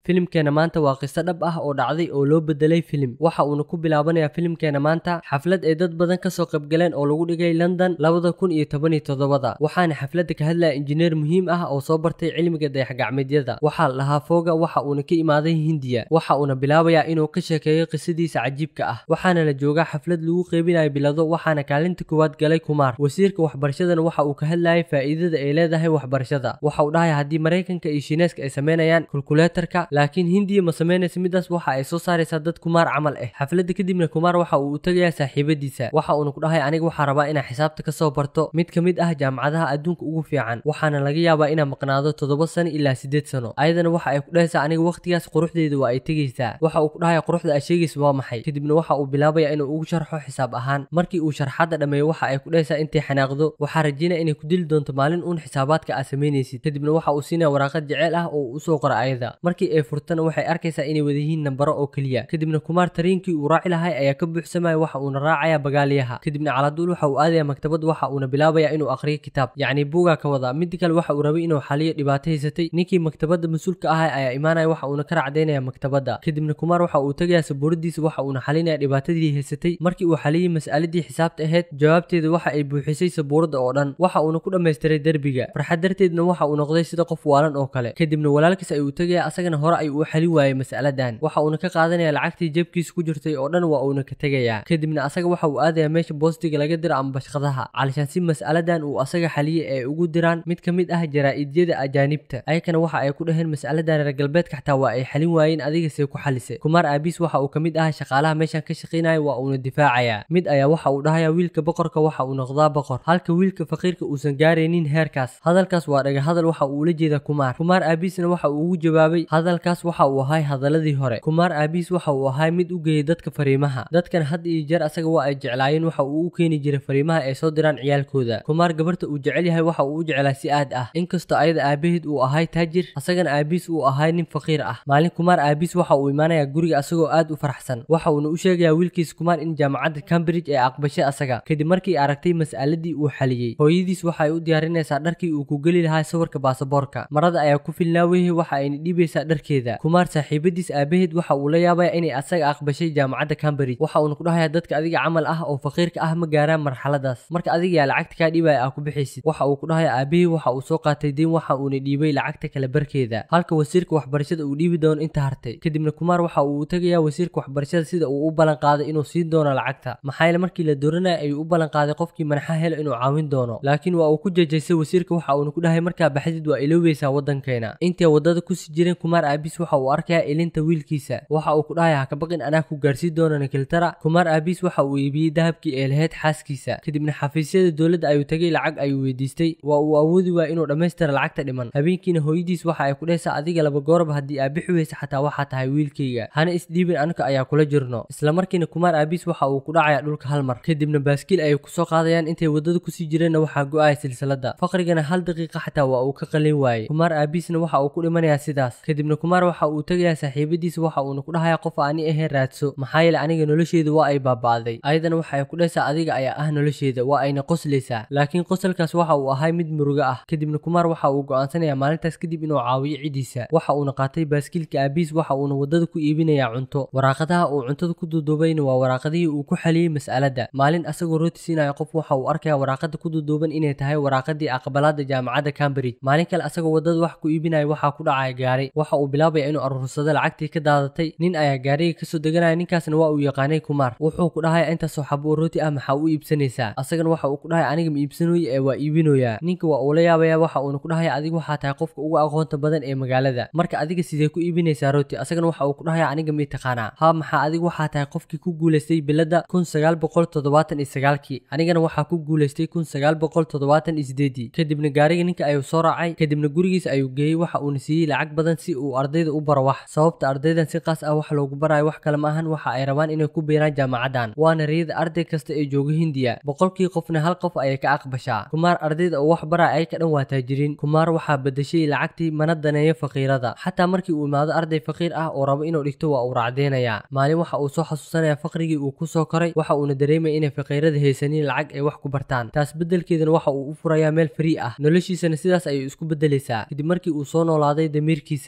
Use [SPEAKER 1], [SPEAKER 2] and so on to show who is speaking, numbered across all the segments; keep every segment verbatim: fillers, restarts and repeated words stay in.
[SPEAKER 1] filimkeena maanta waa qiso dhab ah oo dhacday oo loo bedelay filim. Waxa uuna ku bilaabanayaa filimkeena maanta xaflad ay dad badan ka soo qayb galeen oo lagu dhigay London labada kun iyo toban iyo toddoba. Waxaana xafladda ka hadlaya injineer muhiim ah oo soo bartay cilmiga dayax-gacmeedyada. Waxa la lahaa Foga waxa uuna ka imaaday Hindiya. Waxa uuna bilaabayaa inuu ka sheekeeyo qisadiisa cajiibka ah. Waxaana la joogaa xaflad lagu qeybinayo bilado waxaana kaalinta koowaad galay Kumar. Wasiirka waxbarashadana waxa uu ka hadlayay faa'iidada ay leedahay waxbarashada. Waxa uu dhahay haddii Mareykanka iyo Shiineyska ay sameynayaan calculator-ka laakiin Hindiya ma sameynayso midaas waxa ay soo saaraysaa dad Kumar camal ah. Xafladda kadibna Kumar waxa uu u tagayaa saaxiibadiisa. Waxa uu ku dhahay aniga waxa rabaa inaan xisaabta ka soo barto mid ka mid ah jaamacadaha adduunka ugu fiican. Waxaana laga yaabaa inaan maqnaado toddoba sano ilaa siddeed sano. Ayadana waxa ay ku dhahaysaa aniga waqtigaas quruxdeedu waa ay tagaysaa. Waxa uu ku dhahay quruxda ay sheegayso waa maxay. Kadibna waxa uu bilaabayaa inuu ugu sharxo xisaab ahaan. Markii uu sharxada dhameeyo waxa ay ku dhahaysaa intay xanaaqdo waxa rajinaa inay ku dili doonto maalin uun xisaabaadka aad sameynaysid. Kadibna waxa uu siinaa waraaqad jecel ah oo uu soo qoray ayada. Markii ay furtana waxay arkaysaa inay wada yihiin nambaro oo kaliya. Kadibna Kumar tariinkii uu raaci lahay ayaa ka buuxsamay waxa uu raacayaa bagaaliyaha. Kadibna caladuul waxa uu aadayaa maktabad waxa uu bilaabayaa inuu akhriyo kitaab yacni buuga ka wada. Mid kale waxa uu rabay inuu xaliyo dhibaato haysatay. Ninkii maktabadda mas'uulka ah ayaa imaanaya waxa uu ka racdeynaya maktabadda. Kadibna Kumar waxa uu tagayaa sabuuradiisa waxa uu xalinaya dhibaatadii haysatay. Markii uu xaliyay mas'aladii xisaabta ahayd jawaabteedu waxa ay buuxisay sabuurada oo dhan. Waxa uu ku dhameystiray darbiga. Farxad darteedna waxa uu noqday sida qof waalan oo kale. Kadibna walaalkiis ay u tagayaa asagana hore ay u xalin waayay mas'aladan. Waxa uu ka qaadanaya lacagtii jeebkiisa ku jirtay oo dhan waa uu ka tagayaa. Kadibna asaga waxa uu aadayaa meesha boostiga laga diro ama bashqadaha calishan si mas'aladan uu asaga xaliyay ay ugu diraan mid ka mid ah jaraa'idyada ajaanibta. Ayakana waxa ay ku dhaheen mas'aladan reer galbeedka xataa waa ay xalin waayeen adiga see ku xalisay. Kumar Aabis waxa uu ka mid ah shaqaalaha meeshan ka shaqeynaya waa uu difaacaya. Mid ayaa waxa uu dhahayaa wiilka boqorka waxa uu noqdaa boqor halka wiilka faqiirka uusan gaaraynin heerkaas. Hadalkaas waa dhaga hadal waxa uu la jeedaa Kumar. Kumar Aabisna waxa uu ugu jawaabay hadalkaas waxa uu ahay hadaladii hore. Kumar Aabis waxa uu ahay mid u geeyay dadka fariimaha. Dadkan had iyo jeer asaga waa ay jeclaayeen waxa uu u keeni jiray fariimaha ay soo diraan ciyaalkooda. Kumar gabarta uu jecel yahay waxa uu u jeclaa si aad ah. Inkastoo ayada aabaheed uu ahay taajir asagana Aabis uu ahay nin faqiir ah. Maalin Kumar Aabis waxa uu imaanayaa guriga asagoo aad u faraxsan. Waxa uu u sheegayaa wiilkiisa Kumar in jaamacadda Cambridge ay aqbashay asaga. Kadib markii aragtay mas'aladii uu xaliyay hooyadiis waxa ay u diyaarinaysaa dharkii uu ku gali lahaa sawirka baasaboorka. Marada ayaa ku filnaaway waxa ay dhibaysaa dharkeeda. Kumar saaxiibadiis aabaheed waxa uu la yaabay inay asaga aqbashay jaamacadda Cambridge. Waxa uu ku dhahayaa dadka adiga camal ah oo faqiirka ah ma gaaraan marxaladaas. Marka adiga yaa lacagta ka dhibay ah ku bixaysid. Waxa uu ku dhahayaa aabaheed waxa uu soo qaatay deyn waxa uu dhibay lacagta kala barkeeda. Halka wasiirka waxbarashada uu dhibi doono inta hartay. Kadibna Kumar waxa uu u tagayaa wasiirka waxbarashada sida uu u balan qaaday inuu siin doono lacagta. Maxay la markii la dooranay ay u balan qaaday qofkii manaxa helo inuu caawin doono. Laakiin waa uu ku jeejeysay wasiirka waxa uu ku dhahay markaa baxdid waa iloweysaa wadankeena. Intii wadada ku sii jireen Kumar Aabis waxa uu arkayaa ilinta wiilkiisa. Waxa uu ku dhahay ka baqin anaa ku gaarsiin doono Ingiltara. Kumar Aabis waxa uu iibiyay dahabkii ee lahayd xaaskiisa. Kadibna xafiisyada dawladda ayuu tagay lacag ayuu weydiistay. Waa uu awoodi waa inuu dhameystiro lacagta dhiman. Habeenkiina hooyadiis waxa ay ku dhahaysaa adiga laba goorba haddii aad bixi weysa xataa waxa tahay wiilkayga. Hana isdhiibin anka ayaa kula jirno. Isla markiina Kumar Aabis waxa uu ku dhacayaa dhulka hal mar. Kadibna baaskiil ay ku soo qaadayaan intay wadada ku sii jireen waxa go'ay silsilada. Faqrigana hal daqiiqo xataa waa uu ka qalin waayay. Kumar Aabisna waxa uu ku dhimanayaa sidaas. Kadibna Kumar waxa uu tagayaa saaxiibadiisa waxa uu ku dhahayaa qof aan ahayn raadso. Maxaa yeelay aniga nolosheedu waa ay baabaaday. Ayadana waxa ay ku dhahaysaa adiga ayaa ah nolosheeda waa ayna qoslaysaa. Laakiin qosalkaas waxa uu ahay mid murugo ah. Kadibna Kumar waxa uu go'aansanayaa maalintaas kadib inuu caawiyo cidiisa. Waxa uu qaatay baaskiilka Aabis waxa uu wadada ku iibinayaa cunto. Waraaqadaha uu cuntada ku duuduubayna waa waraaqadii uu ku xaliyay mas'alada. Maalin asagoo rooti siinaya qof waxa uu arkayaa waraaqada ku duuduuban inay tahay waraaqadii aqbalaadda jaamacadda Cambridge. Maalin kale asagoo wadada wax ku iibinaya waxa ku dhacay gaari. Waxa uu bilaabay inuu aruursado lacagtii ka daadatay. Nin ayaa gaariga ka soo deganaya ninkaasna waa uu yaqaanay Kumar. Wuxuu ku dhahay inta soo xabo rooti ah maxaa u iibsanaysaa. Asagana waxa uu ku dhahay aniga ma iibsanooyo ee waa iibinooyaa. Ninka waa uu la yaabaya waxa uu ku dhahay adiga waxa tahay qofka ugu aqoonta badan ee magaalada. Marka adiga sidee ku iibinaysaa rooti. Asagana waxa uu ku dhahay aniga ma taqaanaa. Ha maxaa adiga waxa tahay qofkii ku guuleystay bilada kun sagaal boqol toddobaatan iyo sagaal kii. Anigana waxa ku guuleystay kun sagaal boqol toddobaatan iyo siddeed. Kadibna gaariga ninka ayuu soo raacay. Kadibna gurigiisa ayuu geeyay waxa uu siiyay lacag badan si uu ardayda u baro wax. Sababta ardaydan si qaas ah wax loogu barayo wax kale ma ahan waxa ay rabaan inay ku biiraan jaamacadan. Waana riyada arday kasta ee jooga Hindiya. Boqolkii qofna hal qof ayay ka aqbashaa. Kumar ardayda oo wax baraa ay ka dhan waa taajiriin. Kumar waxa bedeshay lacagtii mana daneeyo faqiirada. Xataa markii uu imaado arday faqiir ah oo rabo inuu dhigto waa uu raacdeynaya. Maalin waxa uu soo xasuusanaya faqrigii uu ku soo koray waxa uu dareemay inay faqiirada haysanin lacag ay wax ku bartaan. Taas bedelkeedana waxa uu u furayaa meel free ah. Noloshiisana sidaas ayay isku bedelaysaa. Kadib markii uu soo noolaaday damiirkiisa dadka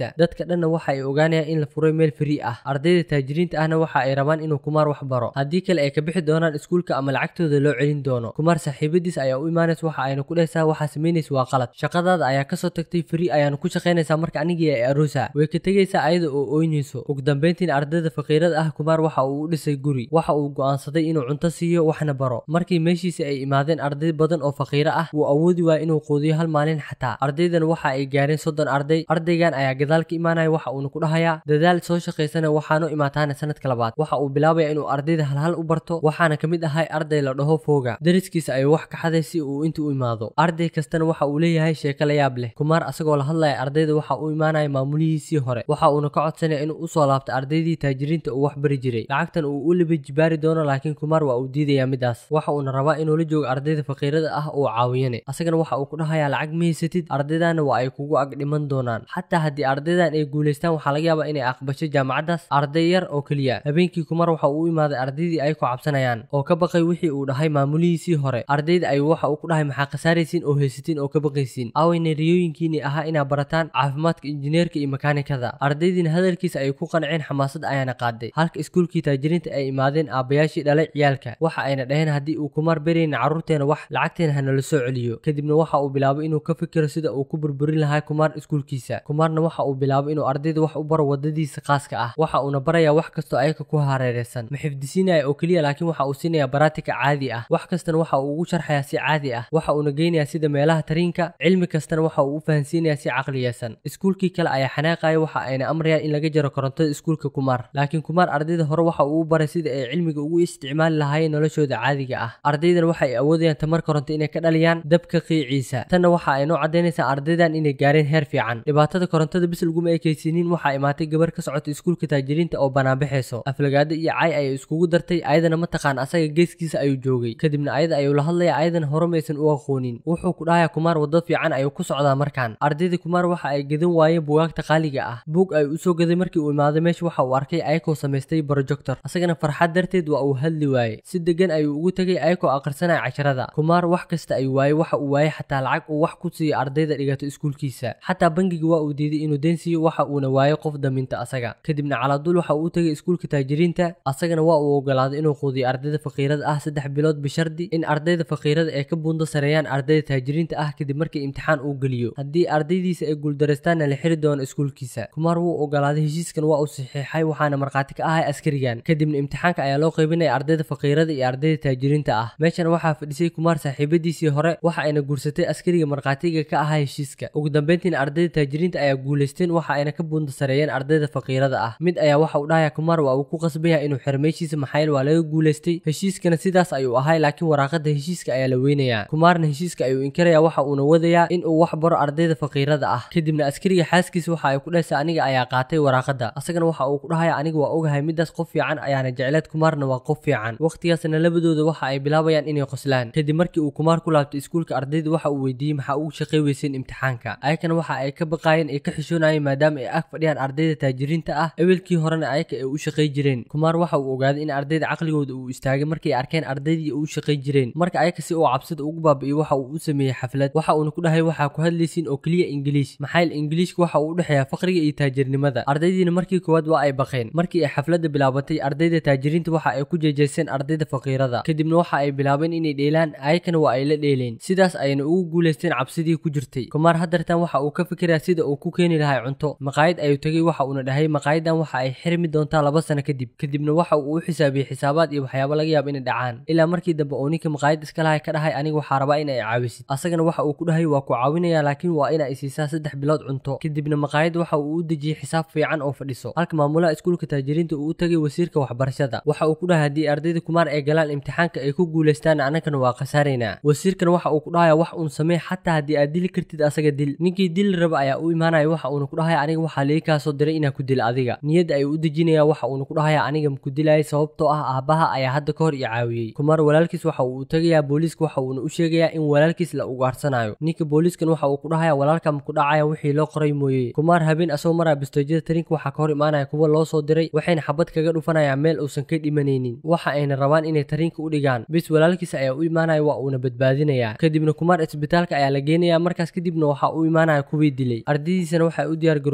[SPEAKER 1] dhanna waxa ay ogaanayaan in la furay meel free ah. ardayda taajiriinta ahna waxa ay rabaan inuu Kumar wax baro, haddii kale ay ka bixi doonaan iskuulka ama lacagtooda loo celin doono. Kumar saaxiibadiis ayaa u imaanaysa waxa ayna ku dhahaysaa waxa sameynaysa waa qalad, shaqadaada ayaa ka soo tagtay, free ayaana ku shaqaynaysaa marka anigii ay aroosa. Way ka tagaysaa ayada oo ooynayso. ugu dambeyntiin ardayda faqiirada ah Kumar waxa uu u dhisay guri, waxa uu go'aansaday inuu cunto siiyo waxna baro. markii meeshiisa ay imaadeen arday badan oo faqiira ah, wuu awoodi waayay inuu quudiyo hal maalin xataa. ardaydan waxa ay gaareen soddon arday. ardaygan ayaa gadaal ka imaanaya waxa uuna ku dhahayaa dadaal soo shaqaysana waxaanu imaataana sanadka labaad. waxa uu bilaabaya inuu ardayda halhal u barto, waxaana ka mid ahay arday la dhaho Foga. dariskiisa ayuu wax ka xaday si uu inta u imaado. arday kastana waxa uu leeyahay sheeko la yaab leh. Kumar asagoo la hadlaya ardayda waxa uu imaanaya maamulihiisii hore, waxa uuna ka codsanaya inuu u soo laabto ardaydii taajiriinta uu wax bari jiray. lacagtan uu u libi jibaari doono, laakiin Kumar waa uu diidayaa midaas. waxa uuna rabaa inuu la joogo ardayda faqiirada ah oo caawiyane. asagana waxa uu ku dhahayaa lacag ma haysatid, ardaydaana waa ay kugu ag dhiman doonaan. xataa haddii ardaydan ay guulaystaan waxaa laga yaabaa inay aqbasho jaamacadaas arday yar oo keliya. habeenkii Kumar waxa uu u imaaday ardaydii ay ku cabsanayaan oo ka baqay wixii uu dhahay maamulihiisii hore. ardayda ayuu waxa uu ku dhahay maxaa khasaaraysiin oo haysatiin oo ka baqaysiin, aawayna riyooyinkiini ahaa inaad barataan caafimaadka, injineerka iyo makaanikada. ardaydiina hadalkiisa ay ku qanceen, xamaasad ayaana qaaday. halka iskuulkii taajiriinta ay imaadeen aabbayaashii dhalay ciyaalka, waxa ayna dhaheen haddii uu Kumar barayna carruurteena wax, lacagteena ha nala soo celiyo. kadibna waxa uu bilaabay inuu ka fikiro sida uu ku burburin lahaa Kumar iskuulkiisa. Kumarna waxa uu bilaabay inuu ardayda wax u baro wadadiisa khaaska ah, waxa uuna barayaa wax kastoo ayaga ku hareeraysan. ma xifdisinaya oo keliya, laakiin waxa uu siinayaa baraatika caadi ah. wax kastana waxa uu ugu sharxayaa si caadi ah, waxa uuna geynayaa sida meelaha tariinka. cilmi kastana waxa uu u fahansiinayaa si caqliyeysan. iskuulkii kale ayaa xanaaqaya, waxa ayna amrayaan in laga jaro korontada iskuulka Kumar. laakiin Kumar ardayda hore waxa uu u baray sida ay cilmiga ugu isticmaali lahaayeen noloshooda caadiga ah. ardaydan waxa ay awoodayaan tamar koronto inay ka dhaliyaan dabka qiiciisa. tanna waxa ay noo cadaynaysaa ardaydan inay gaareen heer fiican. dhibaatada korontada bis laguma ekaysiinin, waxa imaatay gabar ka socota iskuulka taajiriinta oo banaanbaxayso. aflagaado iyo cay ayay iskugu dartay, ayadana ma taqaan asaga geeskiisa ayuu joogay. kadibna ayada ayuu la hadlaya, ayadana hore maysan u aqoonin. wuxuu ku dhahayaa Kumar wado fiican ayuu ku socdaa markaan. ardayda Kumar waxa ay gadan waayeen buugaagta qaaliga ah. buug ay u soo gaday markii uu imaaday meesha waxa uu arkay ayakoo samaystay projector. asagana farxad darteed waa uu hadli waayey. si degan ayuu ugu tagay ayakoo aqrisanaya casharada. Kumar wax kasta ayuu waayey, waxa uu waayey xataa lacag uu wax ku siiyo ardayda dhigato iskuulkiisa. xataa bangiga waa uu diiday inuu deyn siiyo, waxa uuna waayey qof daminta asaga. kadibna calaadul waxa uu u tagay iskuulka taajiriinta, asagana waa uu ogolaaday inuu quudiyo ardayda faqiirada ah saddex bilood bishardi in ardayda faqiirada ay ka buundo sareeyaan ardayda taajiriinta ah. kadib markii imtixaan uu geliyo, haddii ardaydiisa ay guuldareystaanna la xiri doono iskuulkiisa. Kumar wuu ogolaaday, heshiiskan waa uu saxiixay, waxaana markhaati ka ahay askarigan. kadibna imtixaanka ayaa loo qaybinaya ardayda faqiirada iyo ardayda taajiriinta ah. meeshan waxaa fadhisay Kumar saaxiibadiisii hore, waxa ayna guursatay askariga markhaatiga ka ahaa heshiiska. ugu dambeyntiina ardayda taajiriinta ayaa guulaysteen, waxa ayna ka buundo sareeyeen ardayda faqiirada ah. mid ayaa waxa uu dhahayaa Kumar waa uu ku qasban yahay inuu xiro meeshiisa maxaa yeelay waa laga guulaystay. heshiiskana sidaas ayuu ahay, laakiin waraaqada heshiiska ayaa la weynayaa. Kumarna heshiiska ayuu inkarayaa, waxa uuna wadayaa in uu wax baro ardayda faqiirada ah. kadibna askariga xaaskiisa waxa ay ku dhahaysaa aniga ayaa qaatay waraaqada. asagana waxa uu ku dhahayaa aniga waa ogahay midaas qof fiican ayaana jecleed, Kumarna waa qof fiican. waqtigaasna labadooda waxa ay bilaabayaan inay qoslaan. kadib markii uu Kumar ku laabtay iskuulka, ardayda waxa uu weydiiyey maxaa ugu shaqay weyseen imtixaanka. ayakana waxa ay ka baqaayeen ay ka xishoonayeen maadaama ay ag fadhiyaan ardayda taajiriinta ah. ewelkii horena ayaka ay u shaqay jireen. Kumar waxa uu ogaaday in ardayda caqligooda uu istaagay markay arkeen ardaydii uu shaqay jireen. marka ayaka si uu cabsida ugu baabi'iyo waxa uu u sameeyay xaflad. waxa uuna ku dhahay waxa ku hadlaysiin oo kaliya Ingiliish, maxaa yeelay Ingiliishku waxa uu u dhaxeeyaa faqriga iyo taajirnimada. ardaydiina markii koowaad waa ay baqeen. markii ay xafladda bilaabatay, ardayda taajiriinta waxa ay ku jeejeyseen ardayda faqiirada. kadibna waxa ay bilaabeen inay dheelaan, ayakana waa ay la dheeleen. sidaas ayna ugu guulaysteen cabsidii ku jirtay. Kumar hadartan waxa uu ka fikirayaa sida uu ku keeni lahaa cunto. maqaayad ayuu tagay, waxa uuna dhahay maqaayadan waxa ay xirmi doontaa laba sano kadib. kadibna waxa uu u xisaabiyey xisaabaad iyo waxyaabo laga yaabo inay dhacaan, ilaa markii dambe uu ninka maqaayad iska lahay ka dhahay aniga waxaa rabaa in ay caawisid. asagana waxa uu ku dhahay waa ku caawinaya, laakiin waa in ay siisaa saddex bilood cunto. kadibna maqaayad waxa uu u dejiyey xisaab fiican oo fadhiso. halka maamulaha iskuulka taajiriinta uu u tagay wasiirka waxbarashada, waxa uu ku dhahay haddii ardayda Kumar ay galaan imtixaanka ay ku guulaystaan annagana waa khasaaraynaa. wasiirkan waxa uu ku dhahayaa wax uun samee, xataa haddii aad dili kartid asaga dil. ninkii dil raba ayaa u imaanaya, waxa uuna ku dhahayaa aniga waxaa liiga kaa soo diray inaan ku dilo adiga. niyadda ayuu u dejinayaa, waxa uuna ku dhahayaa aniga maku dilayay sababtoo ah aabaha ayaa hadda ka hor i caawiyey. Kumar walaalkiis waxa uu u tagayaa booliiska, waxa uuna u sheegayaa in walaalkiis la ugaarsanayo. ninka booliiskan waxa uu ku dhahayaa walaalka maku dhacaya wixii loo qoray mooyee. Kumar habeen asoo maraa bistoojyada tarinka waxa ka hor imaanaya kuwa loo soo diray, waxayna xabad kaga dhufanayaan meel uusan ka dhimanaynin. waxa ayna rabaan inay tarinka u dhigaan, bis walaalkiis ayaa u imaanaya, waa uuna badbaadinayaa. kadibna Kumar isbitaalka ayaa la geenayaa. markaas kadibna waxa uu imaanaya kuwii dilay. ardaydiisana waxa ay u diyaar garoobeen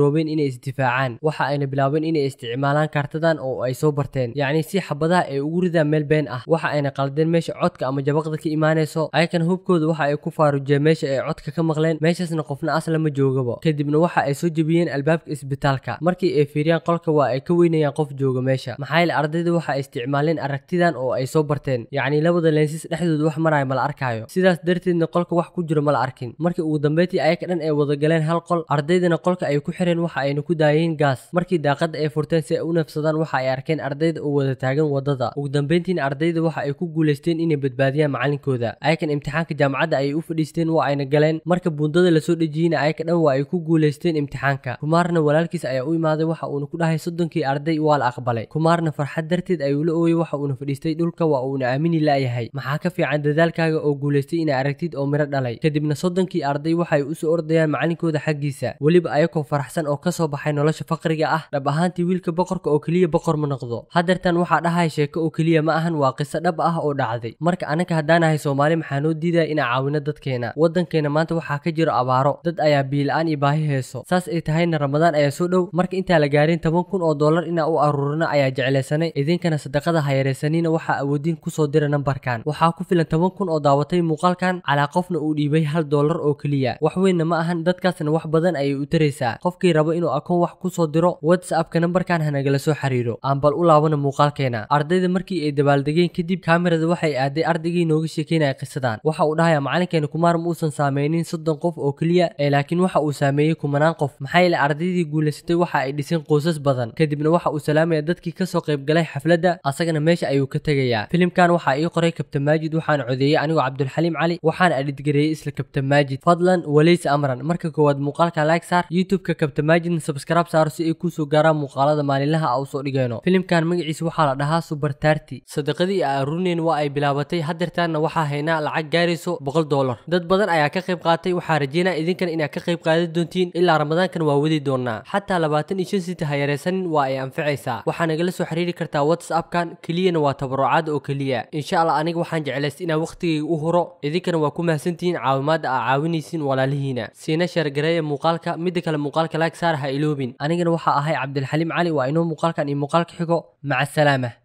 [SPEAKER 1] garoobeen inay isdifaacaan waxa ayna bilaabeen inay isticmaalaan kaartadan oo ay soo barteen yacni si xabadaha ay ugu ridaan meel been ah waxa ayna qaldeen meesha codka ama jabaqda ka imaanayso aykan hubkooda waxa ay ku faarujeen meesha ay codka ka maqleen meeshaasna qofna asla ma joogabo kadibna waxa ay soo jabiyeen albaabka isbitaalka markii ay fiiriyaan qolka waa ay ka weynayaan qof jooga meesha maxaa yeelay ardayda waxa ay isticmaaleen aragtidan oo ay soo barteen yacni labada lenses dhexdooda wax maraya ma la arkayo sidaas darteedna qolka wax ku jiro ma la arkin markii ugu dambeyntii ayaka dhan ay wada galeen hal qol ardaydana qolka ay ku xireen waxa ayna ku daayeen gaas markii daaqada ay furteen si ay u neefsadaan waxa ay arkeen ardayda oo wada taagan wadada ugu dambeyntiina ardayda waxa ay ku guuleysteen inay badbaadiyaan macalinkooda ayakan imtixaanka jaamacadda ay u fadhiisteen waa ayna galeen marka buundada la soo dhajiyayna ayaka dhan waa ay ku guuleysteen imtixaanka kumaarna walaalkiis ayaa u imaaday waxa uuna ku dhahay soddonkii arday waa la aqbalay kumaarna farxad darteed ayuu la ooyay waxa uuna fadhiistay dhulka waa uuna aamini laayahay maxaa ka fiican dadaalkaaga oo guuleystay inaa aragtid oo miro dhalay kadibna soddonkii arday waxay u soo ordayaan macalinkooda xaggiisa weliba ayakoo faraxsan oo kasoo baxay nolosha faqriga ah dhab ahaantii wiilka boqorka oo keliya boqor ma noqdo hadeertan waxaa dhahay sheeko oo keliya ma ahan waa qiso dhab ah oo dhacday marka anaka haddaanahay soomaali maxaa noo diidaya inaa caawino dadkeena waddankeena maanta waxaa ka jiro abaaro dad ayaa biila-aan iyo baahi heeso saas ay tahayna ramadaan ayaa soo dhow marka intaa la gaarin toban kun oo dollar inaa u aruurina ayaa jeclaysanay idinkana sadaqada ha yaraysanina waxaa awoodiin kusoo dira nambarkan waxaa ku filan toban kun oo daawatay muuqaalkan calaa qofna uu dhiibay hal dollar oo keliya wax weynna ma ahan dadkaasna wax badan ayay u taraysaa qofkii rabo inuu akoon wax kusoo diro whatsappka nambarkan hanagala soo xiriiro aan bal u laabana muuqaalkeena ardayda markii ay dabaaldegeen kadib kaamirada waxay aaday ardaygii nooga sheekeynaya qisadan waxa uu dhahayaa macalinkeena kumaar ma uusan saameynin soddon qof oo keliya ee laakiin waxa uu saameeyey kumanaan qof maxaa yeelay ardaydii guulaysatay waxa ay dhiseen qoysas badan kadibna waxa uu salaamaya dadkii kasoo qayb galay xafladda asagana meesha ayuu ka tegayaa filimkan waxaa ii qoray kabtan maajid waxaana codeeyey anigoo cabdulxaliim cali waxaana edhidgareeyey isla kabtan maajid fadlan waleysa amran marka koowaad muuqaalka like saar youtube-ka kabtan maajidna subscribe saaro si ay kusoo gaaraan muuqaalada maalinlaha ah u soo dhigayno filimkan magaciisa waxaa la dhahaa super tarty sadaqadii ay aruurineen waa ay bilaabatay hadeertaanna waxaa haynaa lacag gaarayso boqol dollar dad badan ayaa ka qayb qaatay waxaa rajeynaa idinkan inaad ka qayb qaadan doontiin ilaa ramadaankan waa wadi doonaa xataa labaatan iyo shan sita ha yaraysanin waa ay anficaysaa waxaa nagala soo xiriiri kartaa whatsappkan keliyana waa tabarucaad oo keliya insha allah aniga waxaan jeclaystay inaan waqtigayga u huro idinkana waa ku mahadsantihiin caawimaada aa caawinaysiin walaalihiina siina sheergareeya muuqaalka midda kale muuqaalka like saar ha iloobin anigana waxaa ahay cabdilxaliim cali waa inoo muuqaalkan iyo muuqaalka xigo maca asalaama